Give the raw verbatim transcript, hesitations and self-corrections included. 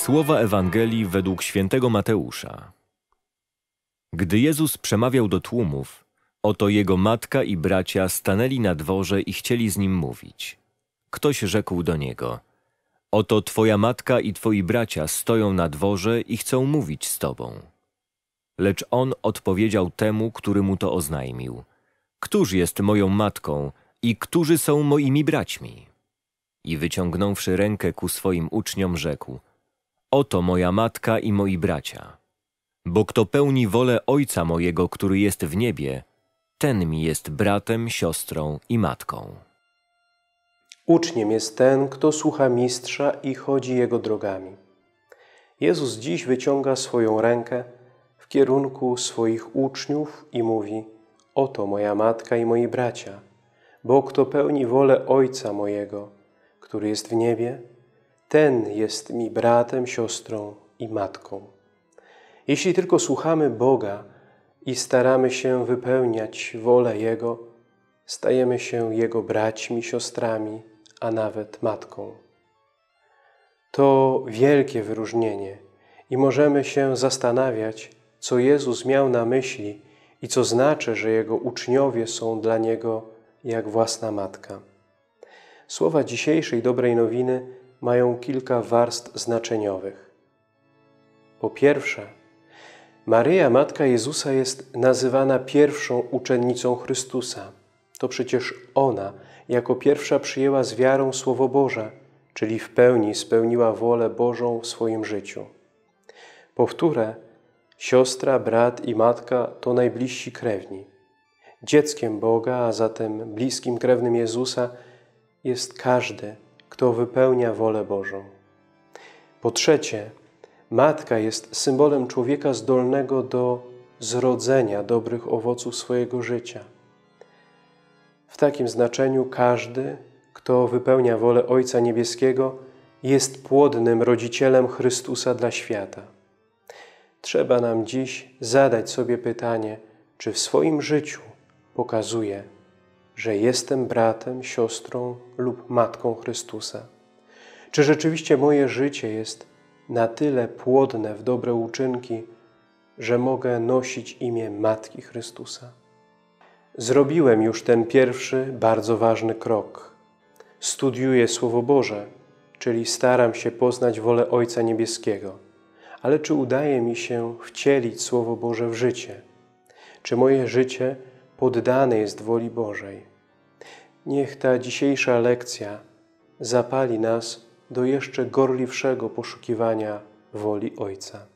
Słowa Ewangelii według świętego Mateusza. Gdy Jezus przemawiał do tłumów, oto Jego matka i bracia stanęli na dworze i chcieli z Nim mówić. Ktoś rzekł do Niego: oto Twoja matka i Twoi bracia stoją na dworze i chcą mówić z Tobą. Lecz On odpowiedział temu, który mu to oznajmił: któż jest moją matką i którzy są moimi braćmi? I wyciągnąwszy rękę ku swoim uczniom, rzekł: oto moja matka i moi bracia. Bo kto pełni wolę Ojca mojego, który jest w niebie, ten mi jest bratem, siostrą i matką. Uczniem jest ten, kto słucha mistrza i chodzi jego drogami. Jezus dziś wyciąga swoją rękę w kierunku swoich uczniów i mówi: oto moja matka i moi bracia, bo kto pełni wolę Ojca mojego, który jest w niebie, ten jest mi bratem, siostrą i matką. Jeśli tylko słuchamy Boga i staramy się wypełniać wolę Jego, stajemy się Jego braćmi, siostrami, a nawet matką. To wielkie wyróżnienie i możemy się zastanawiać, co Jezus miał na myśli i co znaczy, że Jego uczniowie są dla Niego jak własna matka. Słowa dzisiejszej dobrej nowiny mają kilka warstw znaczeniowych. Po pierwsze, Maryja, Matka Jezusa, jest nazywana pierwszą uczennicą Chrystusa. To przecież ona jako pierwsza przyjęła z wiarą Słowo Boże, czyli w pełni spełniła wolę Bożą w swoim życiu. Powtórę, siostra, brat i matka to najbliżsi krewni. Dzieckiem Boga, a zatem bliskim krewnym Jezusa jest każdy, kto wypełnia wolę Bożą. Po trzecie, matka jest symbolem człowieka zdolnego do zrodzenia dobrych owoców swojego życia. W takim znaczeniu każdy, kto wypełnia wolę Ojca Niebieskiego, jest płodnym rodzicielem Chrystusa dla świata. Trzeba nam dziś zadać sobie pytanie, czy w swoim życiu pokazuję, że jestem bratem, siostrą lub matką Chrystusa. Czy rzeczywiście moje życie jest na tyle płodne w dobre uczynki, że mogę nosić imię Matki Chrystusa? Zrobiłem już ten pierwszy, bardzo ważny krok. Studiuję Słowo Boże, czyli staram się poznać wolę Ojca Niebieskiego. Ale czy udaje mi się wcielić Słowo Boże w życie? Czy moje życie poddane jest woli Bożej? Niech ta dzisiejsza lekcja zapali nas do jeszcze gorliwszego poszukiwania woli Ojca.